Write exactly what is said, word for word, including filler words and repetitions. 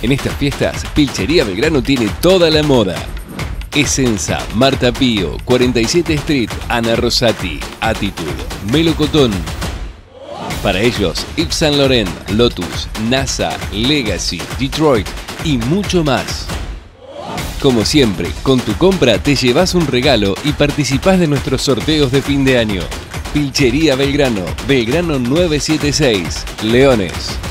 En estas fiestas, Pilchería Belgrano tiene toda la moda. Essenza, Marta Pío, cuarenta y siete Street, Ana Rosati, Attitude, Melocotón. Para ellos, Yves Saint Laurent, Lotus, NASA, Legacy, Detroit y mucho más. Como siempre, con tu compra te llevas un regalo y participás de nuestros sorteos de fin de año. Pilchería Belgrano, Belgrano nueve siete seis, Leones.